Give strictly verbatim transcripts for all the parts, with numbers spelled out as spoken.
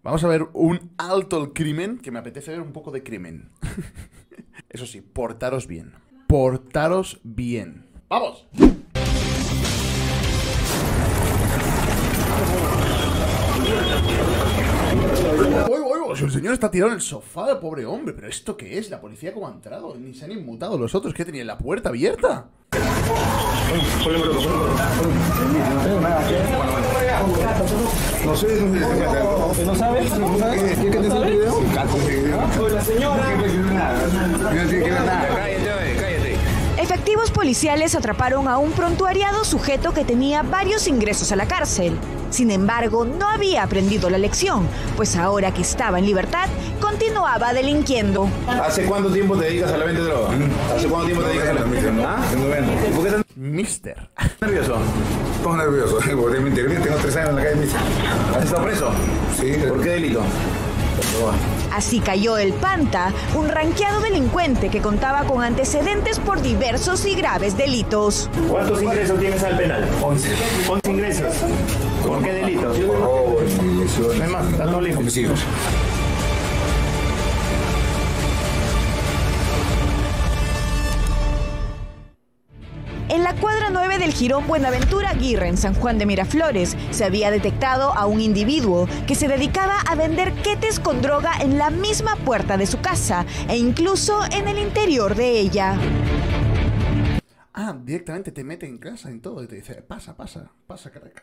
Vamos a ver un alto el crimen, que me apetece ver un poco de crimen. Eso sí, portaros bien. Portaros bien. ¡Vamos! El señor está tirado en el sofá, el pobre hombre. ¿Pero esto qué es? ¿La policía cómo ha entrado? Ni se han inmutado los otros. ¿Qué tenían la puerta abierta? No sé, ¿no sabes? ¿No sabes? ¿Quieres que te enseñe el video? La señora. No tiene que ver nada. Cállate, cállate. Efectivos policiales atraparon a un prontuariado sujeto que tenía varios ingresos a la cárcel. Sin embargo, no había aprendido la lección, pues ahora que estaba en libertad, continuaba delinquiendo. ¿Hace cuánto tiempo te dedicas a la venta de droga? ¿Hace cuánto tiempo te dedicas a la venta de droga? ¿Ah? ¿Por qué estás Mister. nervioso? Pongo nervioso, porque me integré, tengo tres años en la calle Mister. ¿Has estado preso? Sí. ¿Por qué delito? Así cayó el Panta, un ranqueado delincuente que contaba con antecedentes por diversos y graves delitos. ¿Cuántos ingresos tienes al penal? once. once ingresos. ¿Por qué delitos? Por robo, No es más, dando lejos. homicidios. En la cuadra nueve del Jirón Buenaventura Aguirre, en San Juan de Miraflores, se había detectado a un individuo que se dedicaba a vender quetes con droga en la misma puerta de su casa e incluso en el interior de ella. Ah, directamente te mete en casa y todo y te dice, pasa, pasa, pasa, Caracas.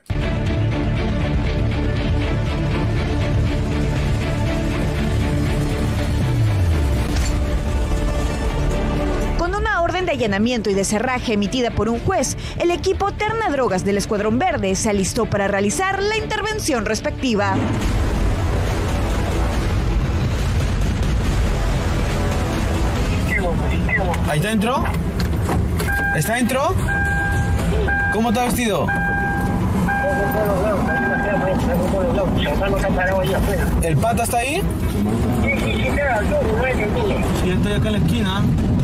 Con una orden de allanamiento y de cerraje emitida por un juez, el equipo Terna Drogas del Escuadrón Verde se alistó para realizar la intervención respectiva. ¿Ahí está dentro? ¿Está dentro? ¿Cómo está vestido? ¿El pata está ahí? Sí, estoy acá en la esquina.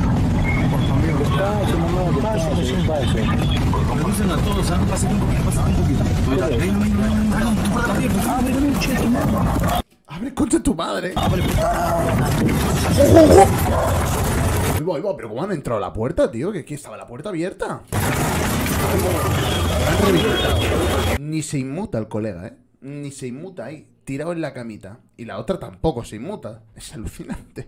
Me dicen a todos, ¿sabes? Pásate un poquito, pásate un poquito. Abre, concha tu madre. Iba, iba, pero ¿cómo han entrado a la puerta, tío? Que aquí estaba la puerta abierta. Ni se inmuta el colega, ¿eh? Ni se inmuta ahí, tirado en la camita. Y la otra tampoco se inmuta. Es alucinante.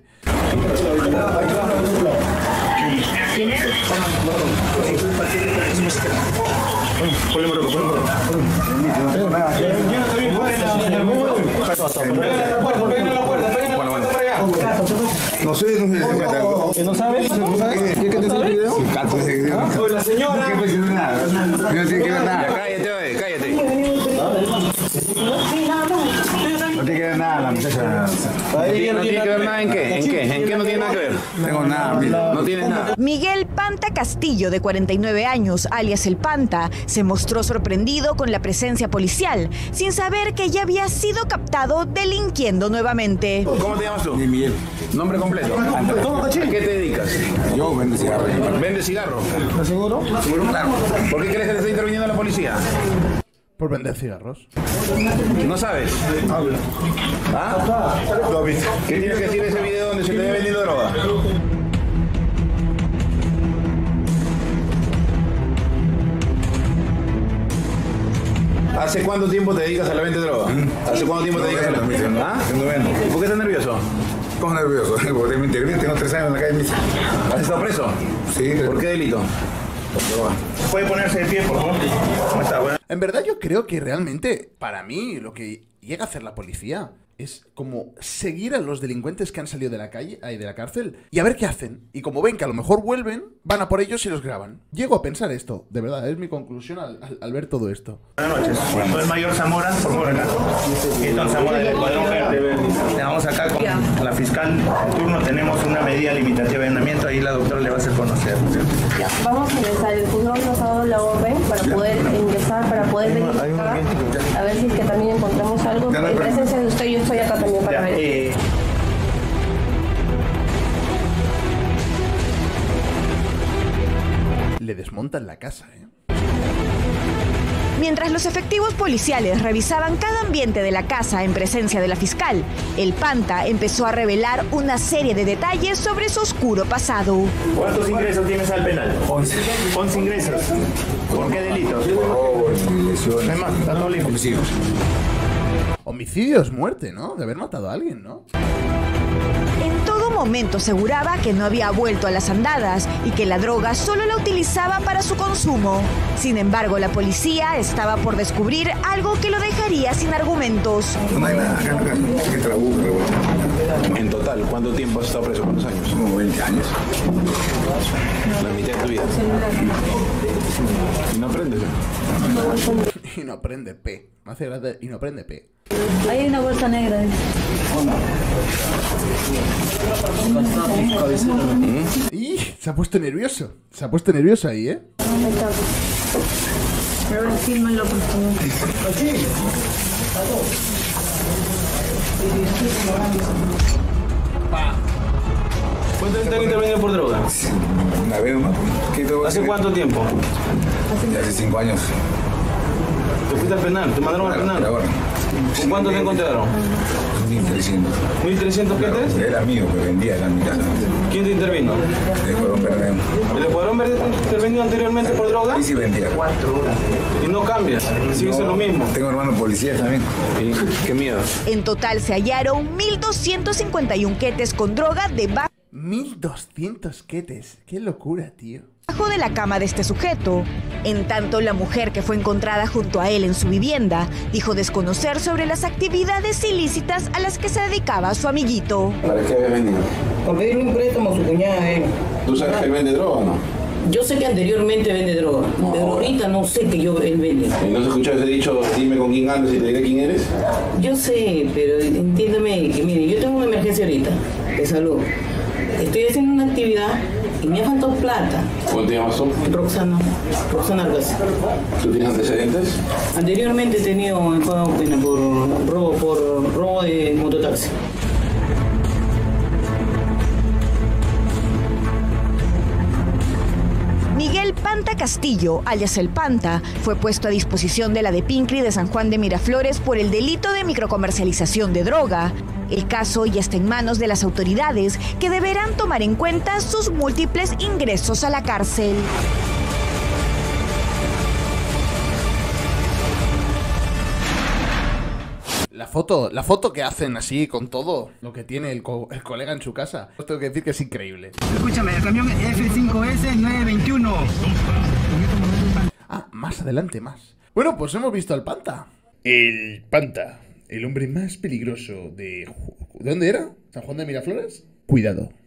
No sé, no sé. ¿No sabes? ¿No sabes? ¿Quieres que te enseñe el video? La señora. No tiene que ver nada. No tiene que ver nada. Cállate, oye, cállate. No tiene que ver nada la muchacha. ¿No tiene que ver nada en qué? ¿En qué? ¿En qué no tiene nada que ver? No tengo nada, mira. No tienes nada. Miguel Panta Castillo, de cuarenta y nueve años, alias El Panta, se mostró sorprendido con la presencia policial, sin saber que ya había sido captado delinquiendo nuevamente. ¿Cómo te llamas tú? Ni Miguel. Nombre completo. ¿A qué te dedicas? Yo vendo cigarros. ¿Vendes cigarro? ¿Estás seguro? Claro. ¿Por qué crees que te está interviniendo la policía? Por vender cigarros. ¿No sabes? ¿Ah? Lo has visto. ¿Qué tienes que decir de ese video donde se te ve vendiendo droga? ¿Hace cuánto tiempo te dedicas a la venta de droga? ¿Hace cuánto tiempo te dedicas a la venta de droga? ¿Ah? ¿Por qué estás nervioso? Pongo nervioso, porque me integré, tengo tres años en la calle Mister. ¿Has estado preso? Sí. ¿Por qué delito? ¿Puede ponerse de pie, por favor? ¿Cómo está? Bueno. En verdad yo creo que realmente, para mí, lo que llega a hacer la policía es como seguir a los delincuentes que han salido de la calle, ahí de la cárcel, y a ver qué hacen. Y como ven que a lo mejor vuelven, van a por ellos y los graban. Llego a pensar esto, de verdad, es mi conclusión al, al, al ver todo esto. Buenas noches. Soy el mayor Zamora, por favor, acá. Hilton Zamora del Escuadrón Verde. Estamos acá con la fiscal de turno. Tenemos una medida limitativa de allanamiento. Ahí la doctora le va a hacer conocer. Ya, vamos a ingresar. El juzgado nos ha dado la orden para poder ingresar, para poder verificar. A ver si es que también encontramos algo. En presencia de usted, yo estoy acá también para ver. Eh, Le desmontan la casa, ¿eh? Mientras los efectivos policiales revisaban cada ambiente de la casa en presencia de la fiscal, el Panta empezó a revelar una serie de detalles sobre su oscuro pasado. ¿Cuántos ingresos tienes al penal? once. once ingresos. ¿Por qué delitos? Robo, lesiones. No hay más, está todo limpio. Homicidio. Homicidio es muerte, ¿no? De haber matado a alguien, ¿no? En todo momento aseguraba que no había vuelto a las andadas y que la droga solo la utilizaba para su consumo. Sin embargo, la policía estaba por descubrir algo que lo dejaría sin argumentos. No hay nada acá en la casa. Que trabuco, En total, ¿cuánto tiempo has estado preso? ¿Cuántos años? como veinte años. La mitad de tu vida. ¿Y no aprendes? Y no aprende P. Me hace gracia y no aprende P. Hay una bolsa negra. Y se ha puesto nervioso. Se ha puesto nervioso ahí, ¿eh? Pero fírmalo, por favor. ¿Cuántos te han intervenido por droga? Una vez más. ¿Qué tengo que ¿Hace hacer? cuánto tiempo? Ya hace cinco años. ¿Te fuiste al penal? ¿Te mandaron al Pero penal? ahora. ¿Con cuánto te encontraron? mil trescientos. ¿mil trescientos qué te es? Era mío, que vendía acá en mi casa. ¿Quién te intervino? De Colón Verde. ¿El Escuadrón Verde te intervenió anteriormente por droga? Y sí vendía. Y no cambias, sigue siendo lo mismo. Tengo hermanos policías también. Y qué miedo. En total se hallaron mil doscientos cincuenta y uno quetes con droga debajo mil doscientos quetes. Qué locura, tío. de la cama de este sujeto. En tanto, la mujer que fue encontrada junto a él en su vivienda dijo desconocer sobre las actividades ilícitas a las que se dedicaba su amiguito. ¿Para qué habías venido? Para pedirle un préstamo a su cuñada, eh. ¿Tú sabes que él vende droga o no? Yo sé que anteriormente vende droga, pero ahorita no sé que yo él vende. ¿Y no has escuchado ese dicho, dime con quién andas y te diré quién eres? Yo sé, pero entiéndame que, mire, yo tengo una emergencia ahorita de salud. Estoy haciendo una actividad y me ha faltado plata. ¿Cómo te llamas tú? Roxana, Roxana Argaz. ¿Tú tienes antecedentes? Anteriormente he tenido enfado pena por robo, por robo de mototaxi. Miguel Panta Castillo, alias El Panta, fue puesto a disposición de la de Pincri de San Juan de Miraflores por el delito de microcomercialización de droga. El caso ya está en manos de las autoridades, que deberán tomar en cuenta sus múltiples ingresos a la cárcel. La foto, la foto que hacen así con todo lo que tiene el, co el colega en su casa, os tengo que decir que es increíble. Escúchame, el camión F cinco S nueve veintiuno. Ah, más adelante, más. Bueno, pues hemos visto al Panta. El Panta, el hombre más peligroso de... ¿De dónde era? ¿San Juan de Miraflores? Cuidado.